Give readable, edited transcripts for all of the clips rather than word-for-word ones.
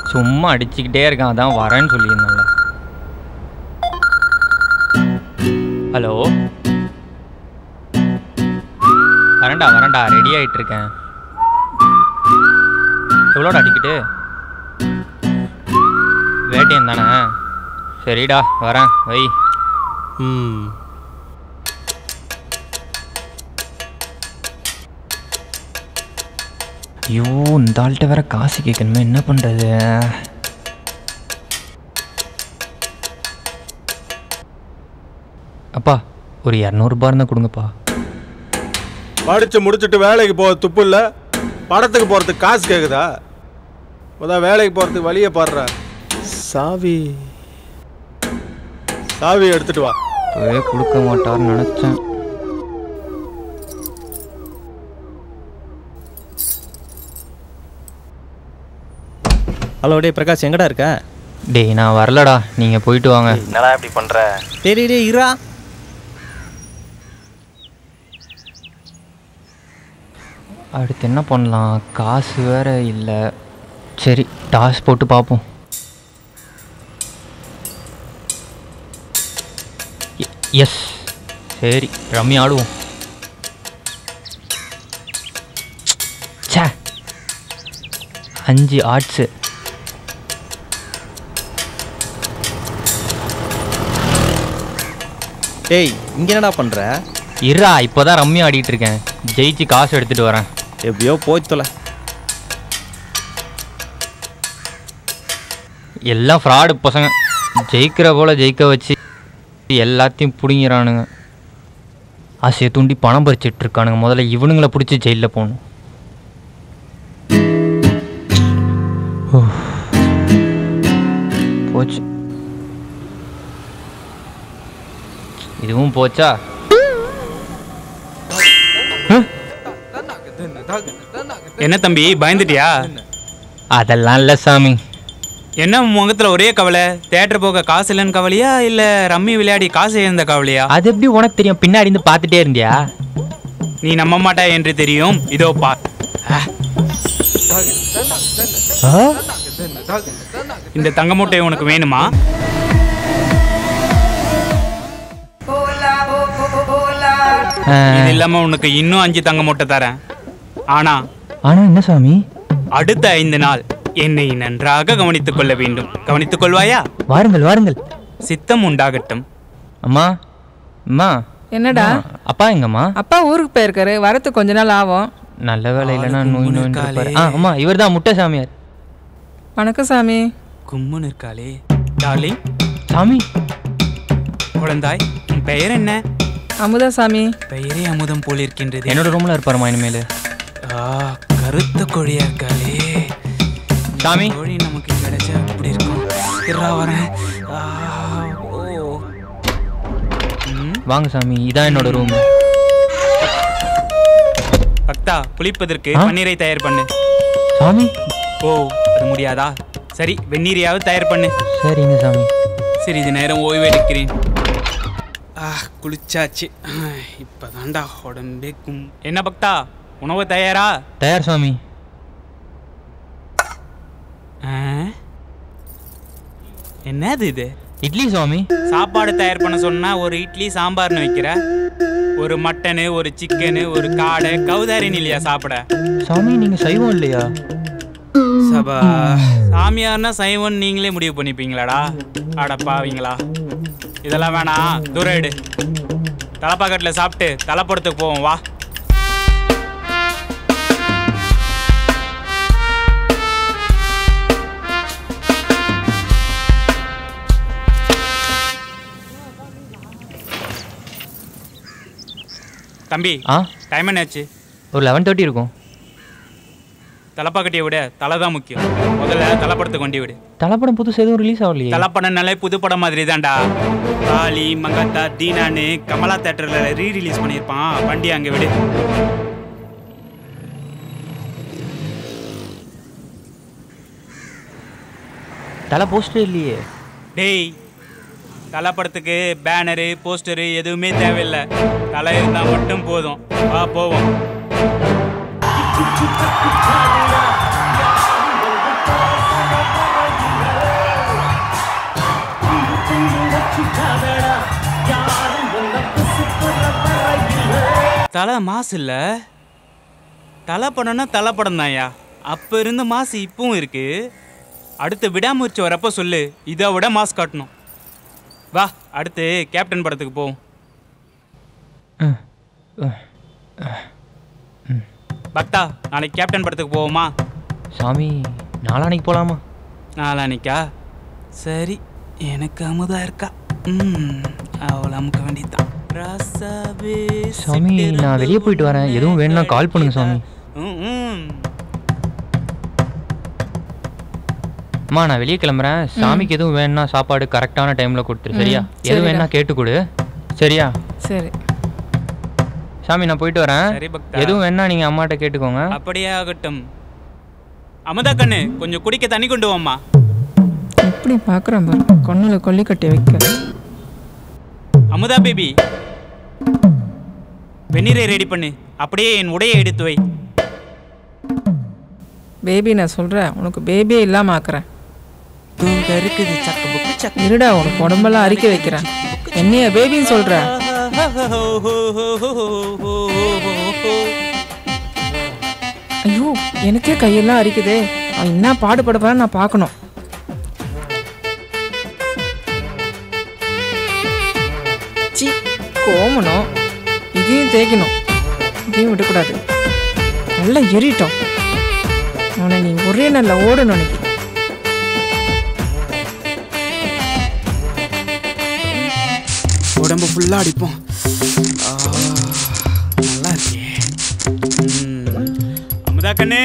சும்மா அடிச்சுக்கிட்டே இருக்கான், அதான் வரேன்னு சொல்லியிருந்தாங்க. ஹலோ, வரேன்டா ரெடி ஆகிட்டு இருக்கேன். எவ்வளோடா டிக்கெட்டு? வேட்டையன் தானே? சரிடா வரேன், வை. ஐயோ, இந்த ஆள்கிட்ட வேற காசு கேட்கணுமே, என்ன பண்ணுறது? அப்பா ஒரு 200 ரூபா இருந்தால் கொடுங்கப்பா. படிச்சு முடிச்சுட்டு வேலைக்கு போக துப்பு இல்லை, படத்துக்கு போகிறதுக்கு காசு கேட்குதா? அதான் வேலைக்கு போகிறதுக்கு வழியை பாடுற. சாவி எடுத்துட்டு வா. கொடுக்க மாட்டார்னு நினச்சேன். ஹலோ டே பிரகாஷ், எங்கடா இருக்க? டேய் நான் வரலடா, நீங்கள் போயிட்டு வாங்க. என்னடா இப்படி பண்ணுற? டே இரா. அடுத்து என்ன பண்ணலாம்? காசு வேற இல்லை. சரி டாஸ் போட்டு பார்ப்போம். எஸ், சரி ரம்மி ஆடுவோம். சே 5 ஆட்ஸு. டேய் இங்கே என்னடா பண்ணுற? இருடா, இப்போ தான் ரம்மி ஆடிட்டு இருக்கேன். ஜெயிச்சு காசு எடுத்துகிட்டு வரேன். எப்படியோ போய் தொலை. எல்லாம் ஃப்ராடு பசங்க, ஜெயிக்கிற போல் ஜெயிக்க வச்சு எல்லாத்தையும் பிடிங்கிறானுங்க. ஆசையை தூண்டி பணம் பறிச்சிட்டு இருக்கானுங்க. முதல்ல இவனுங்களை பிடிச்சி ஜெயிலில் போகணும். போச்சு, இதுவும் போச்சா? என்ன தம்பி பயந்துட்டியா? அதெல்லாம் இல்லை சாமி. என்ன முகத்தில் ஒரே கவலை? தேட்டர் போக காசு இல்லைன்னு கவலையா, இல்லை ரம்மி விளையாடி காசு இழந்த கவலையா? அது எப்படி உனக்கு தெரியும்? பின்னாடி இருந்து பார்த்துட்டே இருந்தியா? நீ நம்ப மாட்டா என்று தெரியும், இதோ பா. இந்த தங்க மூட்டை உனக்கு வேணுமா? இது இல்லாம உனக்கு இன்னும் 5 தங்க மூட்டை தரேன். ஆனா என்ன சாமி? அடுத்த 5 நாள் என்னை நன்றாக கவனித்துக் கொள்ள வேண்டும். கவனித்துக் கொள்வாயா? வாருங்கள் வாருங்கள். சித்தம் உண்டாகட்டும். அம்மா அம்மா. என்னடா? அப்பா எங்கம்மா? அப்பா ஊருக்கு போயிருக்காரு, வரத்துக்கு கொஞ்ச நாள் ஆகும். நல்ல வேலை இல்லைன்னா நோய். அம்மா இவர் தான் முட்டை சாமியார். வணக்கம் சாமி. கும்முன்னு இருக்காளே டார்லிங். சாமி குழந்தாய், உன் பெயர் என்ன? அமுதா சாமி. பெயரே அமுதம் போல் இருக்கின்றது. என்னோட ரூம்ல இருப்பாருமா இனிமேல். கருத்த கோழியா இருக்காளே சாமி. கோழி நமக்கு கிடைச்சா அப்படி இருக்கும். வரேன். வாங்க சாமி, இதான் என்னோட ரூம். பக்தா, குளிப்பதற்கு பன்னீரை தயார் பண்ணு. சாமி. ஓ, அது முடியாதா? சரி, வெந்நீரையாவது தயார் பண்ணு. சரிங்க சாமி. சிறிது நேரம் ஓய்வு எடுக்கிறேன். குளிச்சாச்சு, இப்பதான்டா உடம்பே என்ன பக்தா, உணவு தயாரா? தயார் சாமி. என்னது இது? இட்லி சாமி. சாப்பாடு தயார் பண்ண சொன்னா ஒரு இட்லி சாம்பார்னு வைக்கிற. ஒரு மட்டனு, ஒரு சிக்கனு, ஒரு காடை, கௌதாரின்னு இல்லையா சாப்பிட? சாமி நீங்க சைவம் இல்லையா? சபா, சாமியார்னா சைவம் நீங்களே முடிவு பண்ணிப்பீங்களாடா? அடப்பாவீங்களா? இதெல்லாம் வேணாம், தூரம் எடு. தலைப்பாக்கட்டில் சாப்பிட்டு தலைப்படத்துக்கு போவோம் வா. தம்பி, டைம் என்னாச்சு? ஒரு 11:30 இருக்கும். தலைப்பாக்கட்டியை விட தலை தான் முக்கியம். முதல்ல தலைப்படத்துக்கு வண்டி விடு. தலைப்படம் புதுசு எதுவும் ரிலீஸ் ஆகலையே? தலைப்படம்னாலே புது படம் மாதிரி தான்டா. காளி, மங்காத்தா, தீனான்னு கமலா தேட்டர்ல ரீரிலீஸ் பண்ணியிருப்பான். வண்டி அங்கே விடு. தலை போஸ்டர் இல்லையே. டேய், தலை படத்துக்கு பேனரு, போஸ்டரு எதுவுமே தேவையில்லை. தலை இருந்தால் மட்டும் போதும். வா போவோம். தலை மாசு இல்லை. தலை படம்னா தலை படம் தான்யா. அப்போ இருந்த மாசு இப்பவும் இருக்கு. அடுத்து விடாமுயற்சி வரப்போ சொல்லு, இதை விட மாசு காட்டணும். வா அடுத்து கேப்டன் படத்துக்கு போவோம். பக்தா, நாளைக்கு கேப்டன் படத்துக்கு போவோமா? சாமி நாளானைக்கு போகலாமா? நாளானிக்கா? சரி, எனக்கு அமுதா இருக்கா. அவளை அமுக்க வேண்டியதுதான். சாமி நான் வெளியே போயிட்டு வரேன், எதுவும் வேணும்னா கால் பண்ணுங்க சாமி. அம்மா நான் வெளியே கிளம்புறேன். சாமிக்கு எதுவும் வேணும்னா சாப்பாடு கரெக்டான டைமில் கொடுத்துரு, சரியா? எதுவும் வேணா கேட்டு கொடு, சரியா? சரி சாமி நான் போயிட்டு வரேன். சரி பக்தா. எதுவும் வேணா நீங்கள் அம்மாட்ட கேட்டுக்கோங்க. அப்படியே ஆகட்டும். அமுதா கண்ணு, கொஞ்சம் குடிக்க தண்ணி கொண்டு வாம்மா. எப்படி பார்க்குறேன் பாரு, கொன்னில் கொல்லி கட்டி வைக்க. அமுதா பேபி, வெந்நீரை ரெடி பண்ணு. அப்படியே என் உடையை எடுத்து வை. பேபி நான் சொல்கிறேன், உனக்கு பேபியே இல்லாமல் ஆக்குறேன். இருடா, உனக்கு உடம்பெல்லாம் அரிக்க வைக்கிறேன். என்னைய பேபின்னு சொல்கிற? ஐயோ, எனக்கே கையெல்லாம் அரிக்குதே. அவன் என்ன பாடுபட போற நான் பார்க்கணும். சி, கோமணும். இதையும் தேய்க்கணும், இதையும் விடக்கூடாது. நல்லா எரிட்டோம். அவனை நீ ஒரே நல்ல ஓடணும். அன்னைக்கு உடம்பு ஃபுல்லாக அடிப்போம். நல்லா இருக்கே. அமுதா கண்ணு,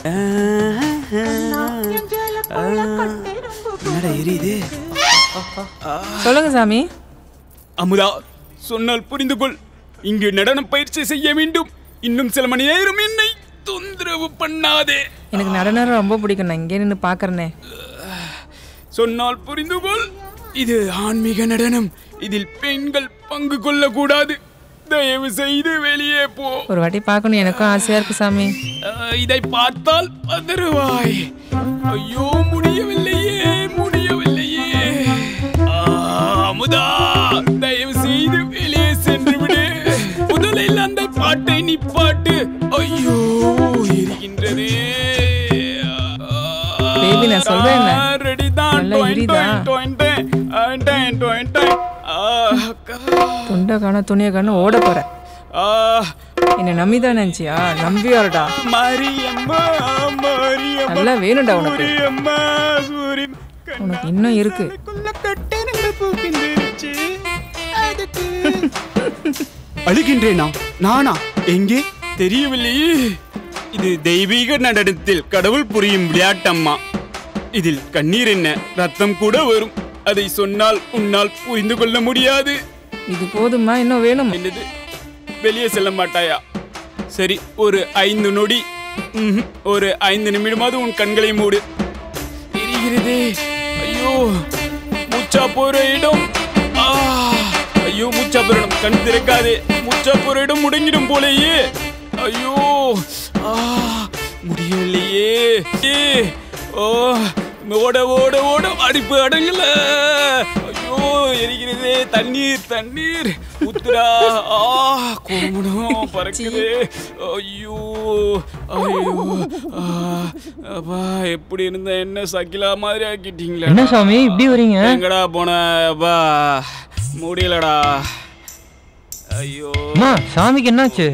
என்னடா எரியுது? சொல்லுங்க சாமி. அமுதா, சொன்னால் புரிந்து கொள். இங்கு நடனம் பயிற்சி செய்ய வேண்டும். இன்னும் சில மணி நேரம் என்னை தொந்தரவு பண்ணாதே. எனக்கு நடனம் ரொம்ப பிடிக்கும், நான் இங்கே நின்று பார்க்கறேனே. சொன்னால் புரிந்து கொள். இது ஆன்மீக நடனம். இதில் பெண்கள் பங்கு கொள்ளக்கூடாது. தயவு செய்து வெளியே போ. ஒரு வாட்டி பார்க்கணும், எனக்கும் ஆசையா இருக்கு சாமி. இதை பார்த்தால் பதறுவாய். ஐயோ, முடியவில்லையே, முடியவில்லையே. அமுதா, தயவு செய்து வெளியே சென்று விடு. முதலில் அந்த பாட்டை நிப்பாட்டு. ஐயோ, எரிகின்றதே. பேபி நான் சொல்றேன், நல்லா எரியுதா? துண்டை காண துணியை காண ஓட போற. என்ன நம்பிதான் நினைச்சியா? நம்பியாருடா. நல்லா வேணும்டா உனக்கு. உனக்கு இன்னும் இருக்கு. அழுகின்றேனா? நானா? எங்கே தெரியவில்லையே. இது தெய்வீக நடனத்தில் கடவுள் புரியும் விளையாட்டம்மா. இதில் கண்ணீர் என்ன, ரத்தம் கூட வரும். அதை சொன்னால் உன்னால் புரிந்து கொள்ள முடியாது. இது போதுமா? இன்னும் வேணும்? என்னது, வெளியே செல்ல மாட்டாயா? சரி, ஒரு 5 நொடி, ஒரு 5 நிமிடமாவது உன் கண்களை மூடு. எரிகிறதே. ஐயோ, மூச்சா போற இடம். ஐயோ, மூச்சா போற இடம். கண் திறக்காதே. மூச்சா போற இடம் முடங்கிடும் போலேயே. ஐயோ, முடியலையே. ஓட ஓட ஓட அடிப்பு அடங்கல. ஐயோ, எரிகிறதே. தண்ணீர் தண்ணீர் ஊத்துடா. கோமுடம் பறக்குது. ஐயோ ஐயோ, அப்பா, எப்படி இருந்த என்ன சக்கிலா மாதிரி ஆக்கிட்டீங்களா? என்ன சாமி இப்படி வரீங்க? எங்கடா போன? அப்பா, முடியலடா. ஐயோ, சாமிக்கு என்னாச்சு?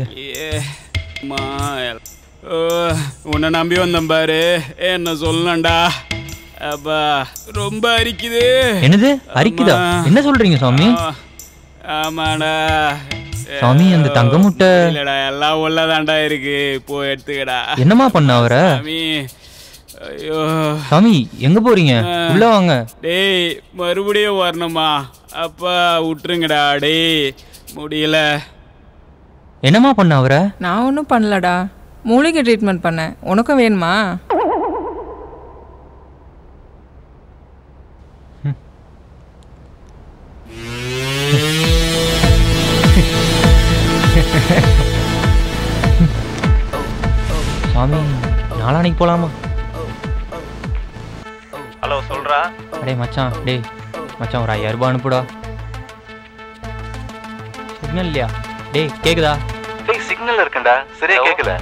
உன்னை நம்பி வந்தேன் பாரு, என்ன சொல்லண்டா. அப்பா, ரொம்ப அரிக்குது. என்னது அரிக்குதா? என்ன சொல்றீங்க சாமி? ஆமாடா சாமி, அந்த தங்க முட்டை இல்லடா, எல்லாம் உள்ளதாண்டா இருக்கு. போய் எடுத்துக்கடா. என்னமா பண்ண அவரை? சாமி, ஐயோ சாமி, எங்க போறீங்க? உள்ள வாங்க. டேய், மறுபடியும் வரணுமா? அப்பா, விட்டுருங்கடா. டேய், முடியல. என்னமா பண்ண அவரை? நான் ஒன்றும் பண்ணலடா, மூலிகை ட்ரீட்மெண்ட் பண்ணேன். உனக்கும் வேணுமா? சாமி, நாளானைக்கு போலாமா? ஹலோ, சொல்றா. அடே மச்சான், டேய் மச்சான், ஒரு 5000 ரூபாய் அனுப்புடா. சிக்னல் இல்லையா? டேய் கேக்குதா? ஃபிக்ஸ் சிக்னல் இருக்குண்டா, சரியா கேட்கல.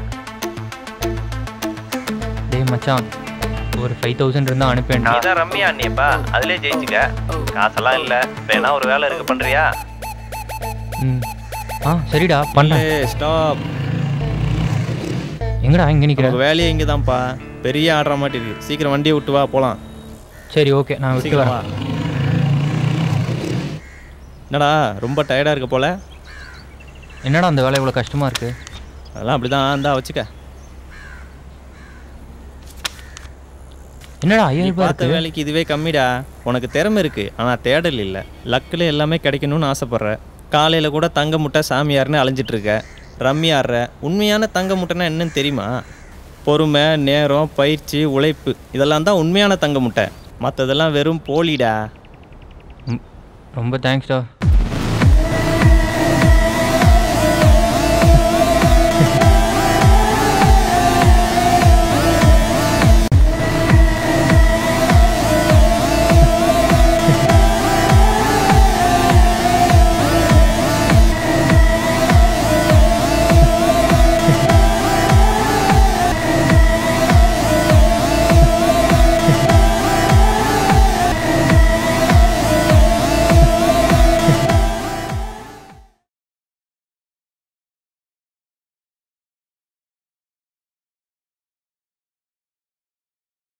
டேய் மச்சான், ஒரு 5000 இருந்தால் அனுப்பேன்டா. நீதான் ரம்யா அண்ணியப்பா, அதிலே ஜெயிச்சுக்க. காசெல்லாம் இல்லை, வேணா ஒரு வேலை இருக்கு, பண்ணுறியா? ம் சரிடா பண்ணுறேன். ஸ்டாப். எங்கடா இங்கே நிற்கிறேன்? வேலையே இங்கே தான்ப்பா, பெரிய ஆடுற மாட்டி இருக்கு. சீக்கிரம் வண்டியை விட்டு வா, போகலாம். சரி ஓகே, நான் விட்டு சீக்கிரம் வரேன். வா. என்னடா ரொம்ப டயர்டாக இருக்க போல? என்னடா அந்த வேலை இவ்வளோ கஷ்டமாக இருக்குது? அதெல்லாம் அப்படி தான் இருந்தா வச்சுக்க. என்னடா நீ 5000 பார்த்த வேலைக்கு இதுவே கம்மிடா. உனக்கு திறமை இருக்கு, ஆனால் தேடல் இல்லை. லக்கில் எல்லாமே கிடைக்கணும்னு ஆசைப்பட்ற. காலையில் கூட தங்க முட்டை சாமியார்னு அலைஞ்சிட்டு இருக்க. ரம்மியாடுற. உண்மையான தங்க முட்டைன்னா என்னன்னு தெரியுமா? பொறுமை, நேரம், பயிற்சி, உழைப்பு, இதெல்லாம் தான் உண்மையான தங்க முட்டை. மற்றதெல்லாம் வெறும் போலிடா. ரொம்ப தேங்க்ஸ்டா.